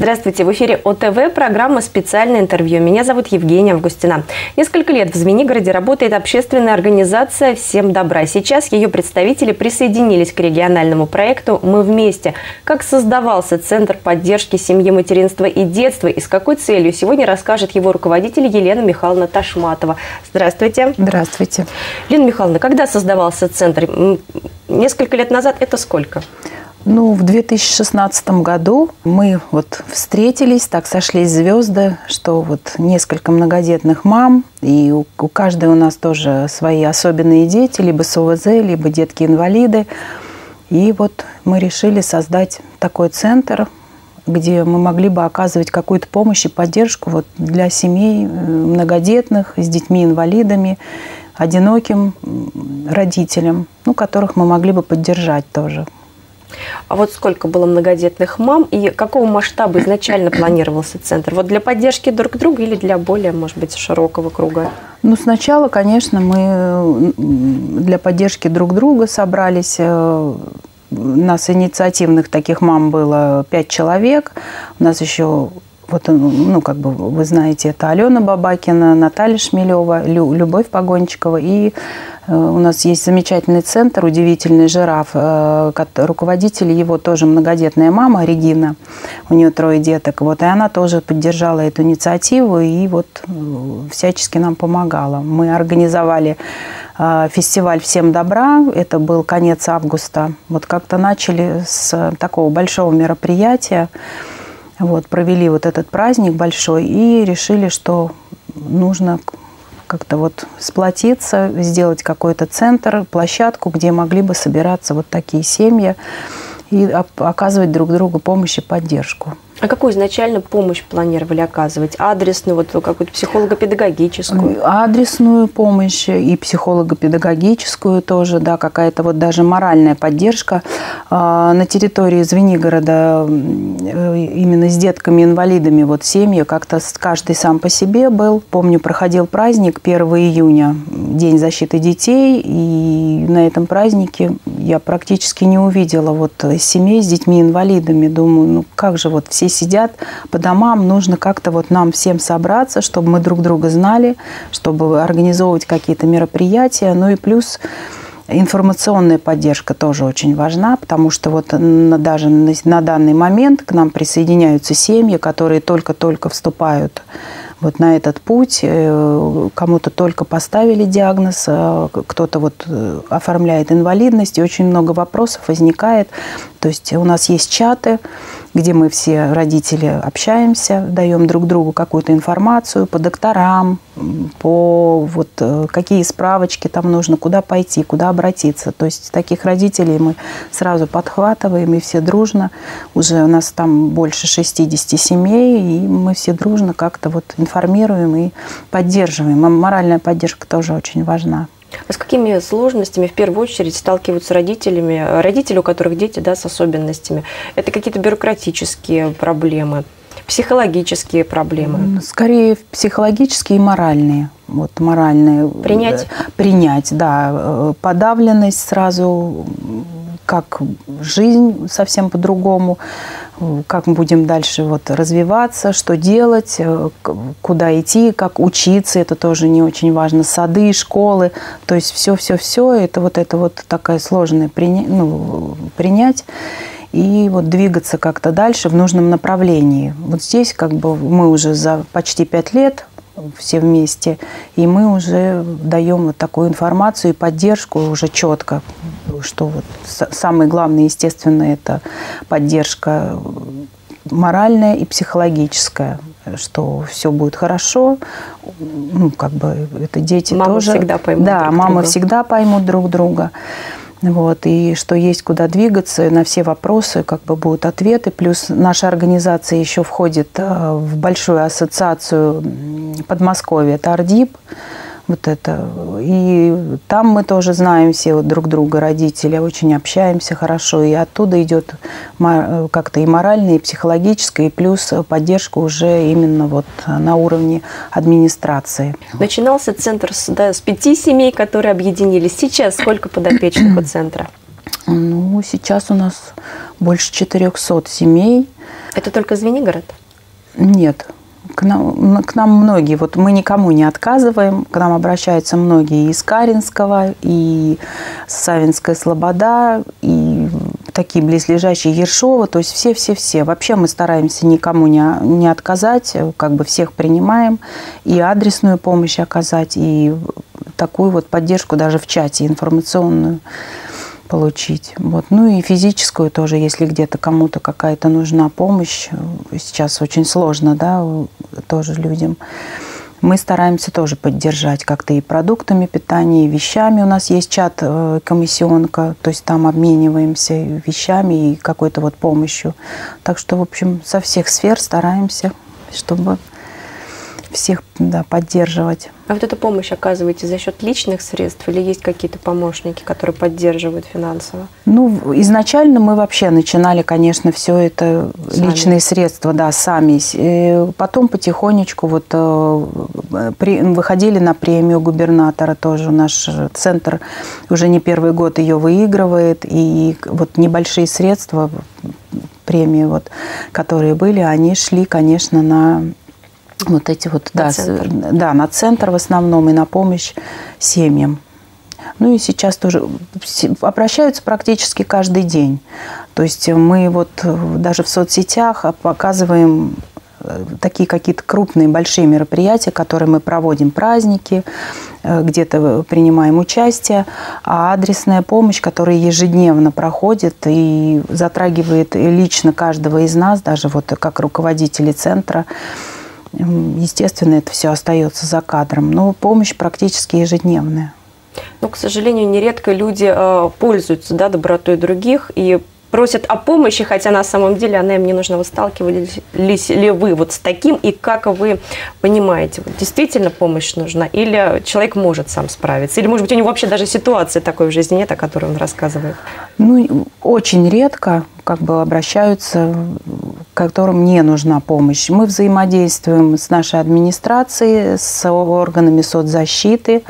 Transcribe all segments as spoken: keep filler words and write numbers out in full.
Здравствуйте, в эфире О Тэ Вэ, программа «Специальное интервью». Меня зовут Евгения Августина. Несколько лет в Звенигороде работает общественная организация «Всем добра». Сейчас ее представители присоединились к региональному проекту «Мы вместе». Как создавался Центр поддержки семьи, материнства и детства и с какой целью, сегодня расскажет его руководитель Елена Михайловна Ташматова. Здравствуйте. Здравствуйте. Елена Михайловна, когда создавался Центр? Несколько лет назад это сколько? Ну, в две тысячи шестнадцатом году мы вот встретились, так сошлись звезды, что вот несколько многодетных мам, и у, у каждой у нас тоже свои особенные дети, либо с О В З, либо детки-инвалиды. И вот мы решили создать такой центр, где мы могли бы оказывать какую-то помощь и поддержку вот для семей многодетных, с детьми-инвалидами, одиноким родителям, ну, которых мы могли бы поддержать тоже. А вот сколько было многодетных мам и какого масштаба изначально планировался центр? Вот для поддержки друг друга или для более, может быть, широкого круга? Ну, сначала, конечно, мы для поддержки друг друга собрались. У нас инициативных таких мам было пять человек. У нас еще, вот, ну, как бы вы знаете, это Алена Бабакина, Наталья Шмелева, Лю, Любовь Погончикова. И у нас есть замечательный центр, удивительный «Жираф». Руководитель его тоже многодетная мама Регина. У нее трое деток. Вот, и она тоже поддержала эту инициативу и вот всячески нам помогала. Мы организовали фестиваль «Всем добра». Это был конец августа. Вот как-то начали с такого большого мероприятия. Вот, провели вот этот праздник большой и решили, что нужно как-то вот сплотиться, сделать какой-то центр, площадку, где могли бы собираться вот такие семьи и оказывать друг другу помощь и поддержку. А какую изначально помощь планировали оказывать? Адресную, вот какую-то психолого-педагогическую? Адресную помощь и психолого-педагогическую тоже, да, какая-то вот даже моральная поддержка. На территории Звенигорода именно с детками-инвалидами вот семьи как-то каждый сам по себе был. Помню, проходил праздник первого июня, День защиты детей, и на этом празднике я практически не увидела вот семей с детьми-инвалидами. Думаю, ну как же вот все сидят по домам, нужно как-то вот нам всем собраться, чтобы мы друг друга знали, чтобы организовывать какие-то мероприятия. Ну и плюс информационная поддержка тоже очень важна, потому что вот на, даже на, на данный момент к нам присоединяются семьи, которые только-только вступают вот на этот путь. Кому-то только поставили диагноз, кто-то вот оформляет инвалидность, и очень много вопросов возникает. То есть у нас есть чаты, где мы все родители общаемся, даем друг другу какую-то информацию по докторам, по вот какие справочки там нужно, куда пойти, куда обратиться. То есть таких родителей мы сразу подхватываем, и все дружно. Уже у нас там больше шестидесяти семей, и мы все дружно как-то вот информируем и поддерживаем. А моральная поддержка тоже очень важна. А с какими сложностями в первую очередь сталкиваются родителями, родители, у которых дети, да, с особенностями? Это какие-то бюрократические проблемы, психологические проблемы? Скорее психологические и моральные. Вот моральные. Принять? Принять, да. Подавленность сразу, как жизнь совсем по-другому, как мы будем дальше вот развиваться, что делать, куда идти, как учиться, это тоже не очень важно, сады, школы, то есть все-все-все, это вот, это вот такая сложная приня... ну, принять и вот двигаться как-то дальше в нужном направлении. Вот здесь как бы мы уже за почти пять лет все вместе, и мы уже даем вот такую информацию и поддержку уже четко, что вот самое главное, естественно, это поддержка моральная и психологическая, что все будет хорошо, ну, как бы это дети мамы тоже. Всегда поймут да, друг мамы друга. всегда поймут друг друга. Вот, и что есть куда двигаться, на все вопросы как бы будут ответы. Плюс наша организация еще входит в большую ассоциацию Подмосковья, это АРДИП. Вот это. И там мы тоже знаем все вот друг друга, родители, очень общаемся хорошо. И оттуда идет как-то и моральная, и психологическая, и плюс поддержка уже именно вот на уровне администрации. Начинался центр с, да, с пяти семей, которые объединились. Сейчас сколько подопечных у центра? Ну, сейчас у нас больше четырёхсот семей. Это только Звенигород? Нет. К нам, к нам многие, вот мы никому не отказываем, к нам обращаются многие из Каринского, и Савинская Слобода, и такие близлежащие Ершова, то есть все-все-все. Вообще мы стараемся никому не, не отказать, как бы всех принимаем, и адресную помощь оказать, и такую вот поддержку даже в чате информационную получить. Вот. Ну и физическую тоже, если где-то кому-то какая-то нужна помощь, сейчас очень сложно, да, тоже людям. Мы стараемся тоже поддержать как-то и продуктами питания, и вещами. У нас есть чат комиссионка, то есть там обмениваемся вещами и какой-то вот помощью. Так что, в общем, со всех сфер стараемся, чтобы всех, да, поддерживать. А вот эту помощь оказываете за счет личных средств или есть какие-то помощники, которые поддерживают финансово? Ну, изначально мы вообще начинали, конечно, все это сами. Личные средства, да, сами. И потом потихонечку вот при, выходили на премию губернатора тоже. Наш центр уже не первый год ее выигрывает. И вот небольшие средства, премии, вот, которые были, они шли, конечно, на... Вот эти вот, на да, центр. да, на центр в основном и на помощь семьям. Ну и сейчас тоже обращаются практически каждый день. То есть мы вот даже в соцсетях показываем такие какие-то крупные, большие мероприятия, которые мы проводим, праздники, где-то принимаем участие, а адресная помощь, которая ежедневно проходит и затрагивает лично каждого из нас, даже вот как руководители центра, естественно, это все остается за кадром, но помощь практически ежедневная. Но, к сожалению, нередко люди э, пользуются, да, добротой других и просят о помощи, хотя на самом деле она им не нужна. Вы сталкивались ли вы вот с таким, и как вы понимаете, вот действительно помощь нужна, или человек может сам справиться, или, может быть, у него вообще даже ситуации такой в жизни нет, о которой он рассказывает? Ну, очень редко как бы обращаются, которым не нужна помощь. Мы взаимодействуем с нашей администрацией, с органами соцзащиты,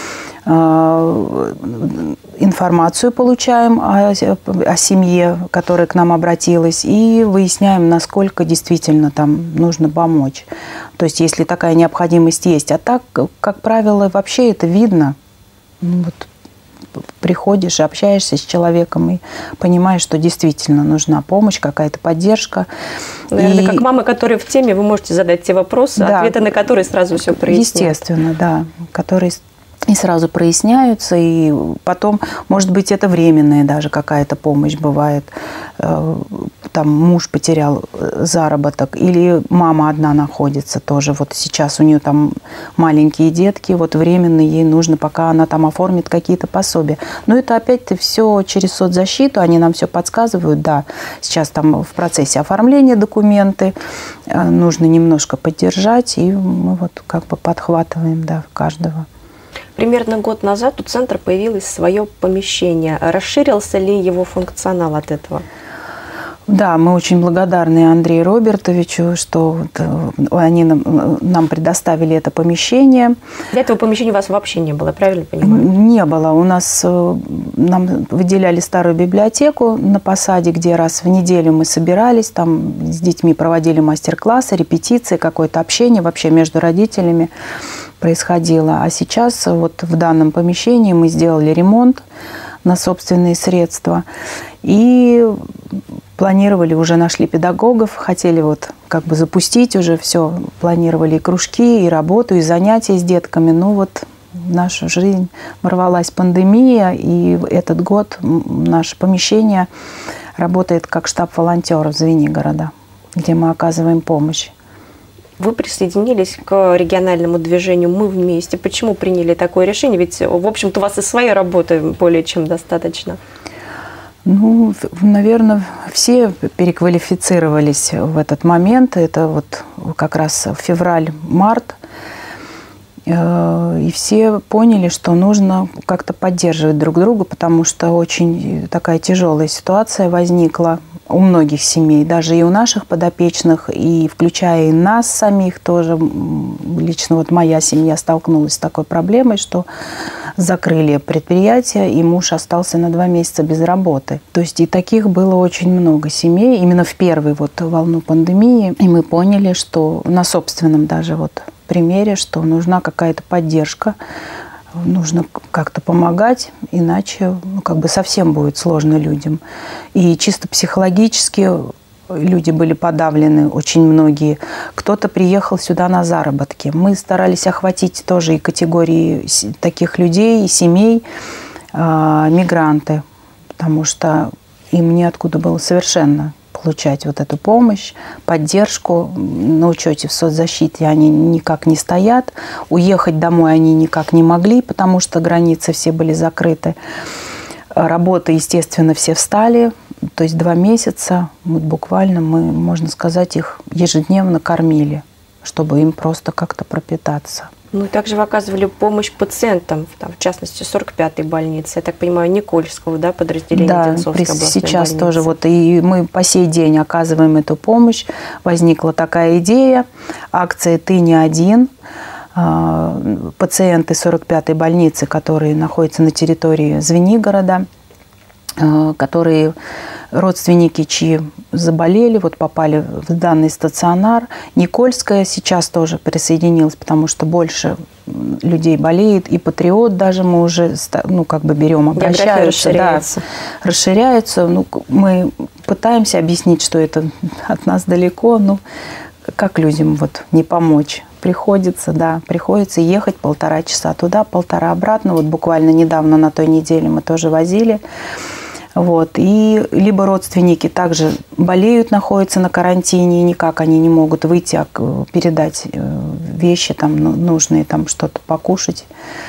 информацию получаем о, о семье, которая к нам обратилась, и выясняем, насколько действительно там нужно помочь. То есть, если такая необходимость есть. А так, как правило, вообще это видно. Вот, приходишь, общаешься с человеком и понимаешь, что действительно нужна помощь, какая-то поддержка. Наверное, и... как мама, которая в теме, вы можете задать те вопросы, да, ответы на которые сразу все проясняют. Естественно, да. Которые и сразу проясняются, и потом, может быть, это временная даже какая-то помощь бывает. Там муж потерял заработок, или мама одна находится тоже. Вот сейчас у нее там маленькие детки, вот временно ей нужно, пока она там оформит какие-то пособия. Но это опять-то все через соцзащиту, они нам все подсказывают, да. Сейчас там в процессе оформления документы, нужно немножко поддержать, и мы вот как бы подхватываем, да, каждого. Примерно год назад у центра появилось свое помещение. Расширился ли его функционал от этого? Да, мы очень благодарны Андрею Робертовичу, что вот они нам, нам предоставили это помещение. Для этого помещения у вас вообще не было, правильно понимаю? Не было. У нас нам выделяли старую библиотеку на Посаде, где раз в неделю мы собирались, там с детьми проводили мастер-классы, репетиции, какое-то общение вообще между родителями происходило. А сейчас вот в данном помещении мы сделали ремонт на собственные средства и планировали, уже нашли педагогов, хотели вот как бы запустить уже все, планировали и кружки, и работу, и занятия с детками. Ну вот в нашу жизнь ворвалась пандемия, и этот год наше помещение работает как штаб волонтеров Звенигорода, где мы оказываем помощь. Вы присоединились к региональному движению «Мы вместе». Почему приняли такое решение? Ведь, в общем-то, у вас и своей работы более чем достаточно. Ну, наверное, все переквалифицировались в этот момент. Это вот как раз февраль-март. И все поняли, что нужно как-то поддерживать друг друга, потому что очень такая тяжелая ситуация возникла. у многих семей, даже и у наших подопечных, и включая и нас самих тоже. Лично вот моя семья столкнулась с такой проблемой, что закрыли предприятие, и муж остался на два месяца без работы. То есть и таких было очень много семей именно в первую вот волну пандемии. И мы поняли, что на собственном даже вот примере, что нужна какая-то поддержка, нужно как-то помогать, иначе ну, как бы совсем будет сложно людям. И чисто психологически люди были подавлены, очень многие. Кто-то приехал сюда на заработки. Мы старались охватить тоже и категории таких людей, и семей, э, мигранты, потому что им неоткуда было совершенно получать вот эту помощь, поддержку. На учете в соцзащите они никак не стоят. Уехать домой они никак не могли, потому что границы все были закрыты. Работы, естественно, все встали. То есть два месяца вот буквально мы, можно сказать, их ежедневно кормили, чтобы им просто как-то пропитаться. Ну и также вы оказывали помощь пациентам, там, в частности, сорок пятой больницы, я так понимаю, Никольского, да, подразделения да, Одинцовской областной сейчас больницы. тоже вот и мы по сей день оказываем эту помощь. Возникла такая идея, акция «Ты не один». Пациенты сорок пятой больницы, которые находятся на территории Звенигорода, которые родственники, чьи заболели, вот попали в данный стационар. Никольская сейчас тоже присоединилась, потому что больше людей болеет. И Патриот даже мы уже ну, как бы берем, обращаются. Расширяется. Да, расширяются. Ну, мы пытаемся объяснить, что это от нас далеко. Ну, как людям вот не помочь? Приходится, да, приходится ехать полтора часа туда, полтора обратно. Вот буквально недавно на той неделе мы тоже возили. Вот. И либо родственники также болеют, находятся на карантине, и никак они не могут выйти, передать вещи там, нужные, там что-то покушать.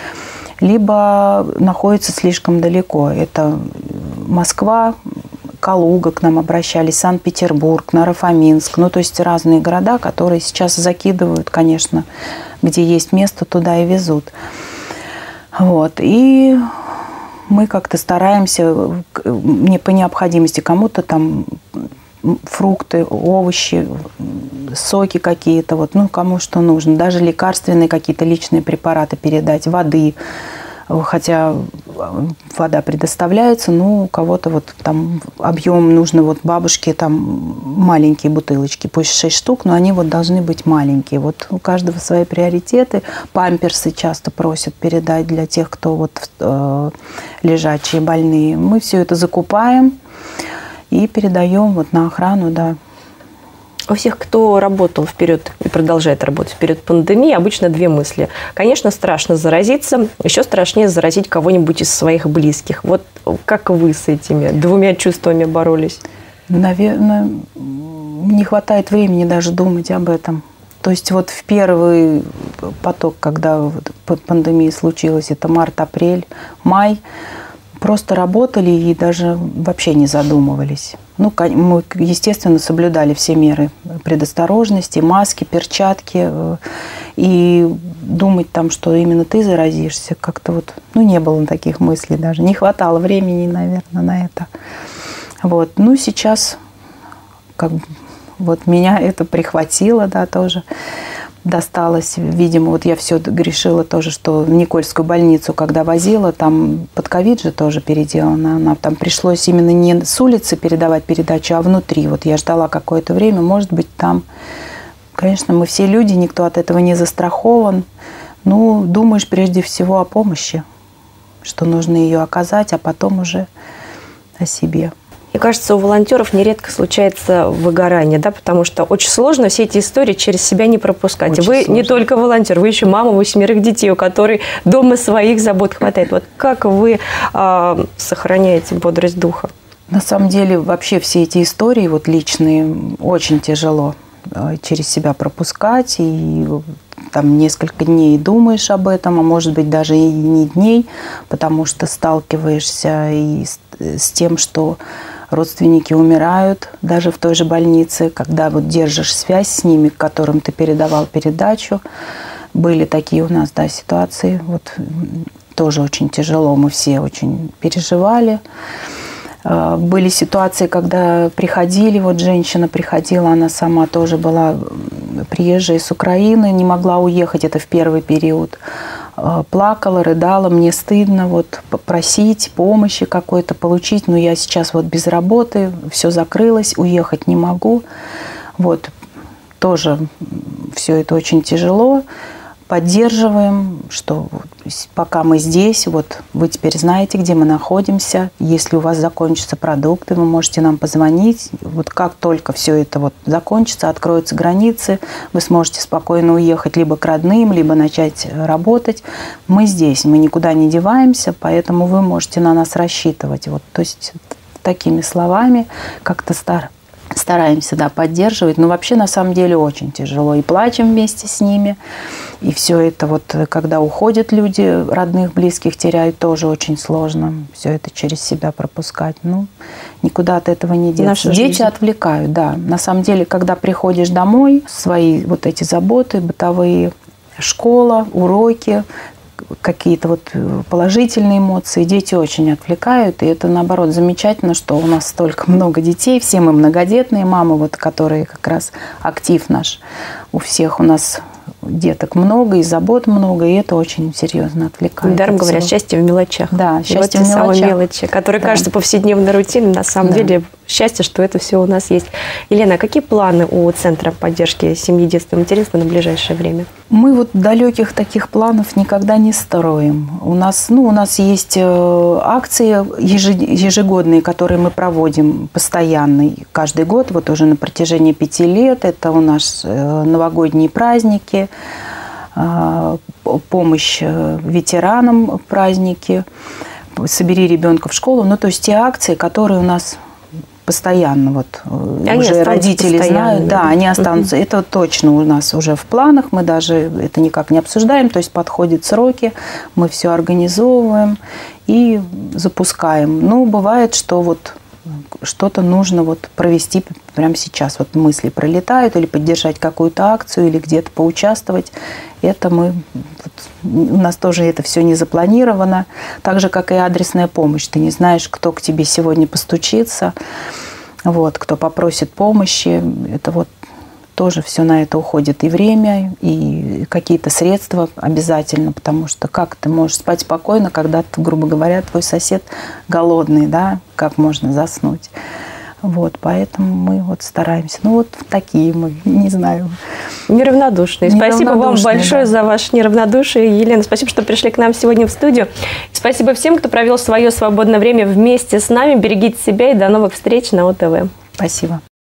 Либо находятся слишком далеко. Это Москва, Калуга к нам обращались, Санкт-Петербург, Наро-Фоминск. Ну, то есть разные города, которые сейчас закидывают, конечно, где есть место, туда и везут. Вот. И мы как-то стараемся не по необходимости кому-то там фрукты, овощи, соки какие-то, вот, ну, кому что нужно. Даже лекарственные какие-то личные препараты передать, воды. Хотя вода предоставляется, но у кого-то вот там объем нужно, вот бабушке там маленькие бутылочки, пусть шесть штук, но они вот должны быть маленькие. Вот у каждого свои приоритеты. Памперсы часто просят передать для тех, кто вот э, лежачие, больные. Мы все это закупаем и передаем вот на охрану, да. У всех, кто работал в период и продолжает работать в период пандемии, обычно две мысли. Конечно, страшно заразиться, еще страшнее заразить кого-нибудь из своих близких. Вот как вы с этими двумя чувствами боролись? Наверное, не хватает времени даже думать об этом. То есть вот в первый поток, когда пандемия случилась, это март, апрель, май, просто работали и даже вообще не задумывались. Ну, мы, естественно, соблюдали все меры предосторожности, маски, перчатки. И думать там, что именно ты заразишься, как-то вот, ну, не было таких мыслей даже. Не хватало времени, наверное, на это. Вот. Ну, сейчас как вот меня это прихватило, да, тоже. Досталось, видимо, вот я все грешила тоже, что в Никольскую больницу, когда возила, там под ковид же тоже переделана, она, там пришлось именно не с улицы передавать передачу, а внутри. Вот я ждала какое-то время, может быть, там, конечно, мы все люди, никто от этого не застрахован. Ну, думаешь прежде всего о помощи, что нужно ее оказать, а потом уже о себе. Мне кажется, у волонтеров нередко случается выгорание, да, потому что очень сложно все эти истории через себя не пропускать. Очень вы сложно. Не только волонтер, вы еще мама восьмерых детей, у которой дома своих забот хватает. Вот как вы э, сохраняете бодрость духа? На самом деле, вообще все эти истории вот личные очень тяжело через себя пропускать. И там несколько дней думаешь об этом, а может быть даже и не дней, потому что сталкиваешься и с, с тем, что родственники умирают даже в той же больнице, когда вот держишь связь с ними, к которым ты передавал передачу. Были такие у нас, да, ситуации. Вот тоже очень тяжело, мы все очень переживали. Были ситуации, когда приходили, вот женщина приходила, она сама тоже была приезжая с Украины, не могла уехать, это в первый период. Плакала, рыдала, мне стыдно вот попросить помощи какой-то получить, но я сейчас вот без работы, все закрылось, уехать не могу. Вот тоже все это очень тяжело. Поддерживаем, что вот пока мы здесь, вот вы теперь знаете, где мы находимся. Если у вас закончатся продукты, вы можете нам позвонить. Вот как только все это вот закончится, откроются границы, вы сможете спокойно уехать либо к родным, либо начать работать. Мы здесь, мы никуда не деваемся, поэтому вы можете на нас рассчитывать. Вот, то есть такими словами как-то стараемся. Стараемся, да, поддерживать, но вообще на самом деле очень тяжело. И плачем вместе с ними, и все это вот, когда уходят люди, родных, близких теряют, тоже очень сложно. Все это через себя пропускать. Ну, никуда от этого не деться. Дети жизнь отвлекают, да. На самом деле, когда приходишь домой, свои вот эти заботы бытовые, школа, уроки, какие-то вот положительные эмоции, дети очень отвлекают, и это, наоборот, замечательно, что у нас столько много детей, все мы многодетные мамы, вот, которые как раз актив наш, у всех у нас деток много, и забот много, и это очень серьезно отвлекает. Недаром говорят, счастье в мелочах. Да, счастье в самой мелочи, которая да. кажется повседневной рутиной, на самом да. деле счастье, что это все у нас есть. Елена, а какие планы у Центра поддержки семьи, детства и материнства на ближайшее время? Мы вот далеких таких планов никогда не строим. У нас, ну, у нас есть акции ежегодные, которые мы проводим постоянно, каждый год, вот уже на протяжении пяти лет. Это у нас новогодние праздники, помощь ветеранам праздники, собери ребенка в школу. Ну, то есть те акции, которые у нас постоянно, вот они уже родители знают, да, они останутся. Uh-huh. Это точно у нас уже в планах, мы даже это никак не обсуждаем, то есть подходят сроки, мы все организовываем и запускаем. Ну, бывает, что вот что-то нужно вот провести прямо сейчас. Вот мысли пролетают, или поддержать какую-то акцию, или где-то поучаствовать. Это мы... Вот, у нас тоже это все не запланировано. Так же, как и адресная помощь. Ты не знаешь, кто к тебе сегодня постучится, вот, кто попросит помощи. Это вот тоже все на это уходит и время, и какие-то средства обязательно, потому что как ты можешь спать спокойно, когда, грубо говоря, твой сосед голодный, да, как можно заснуть. Вот, поэтому мы вот стараемся. Ну, вот такие мы, не знаю. Неравнодушные. Спасибо вам большое да. за ваше неравнодушие. Елена, спасибо, что пришли к нам сегодня в студию. Спасибо всем, кто провел свое свободное время вместе с нами. Берегите себя и до новых встреч на ОТВ. Спасибо.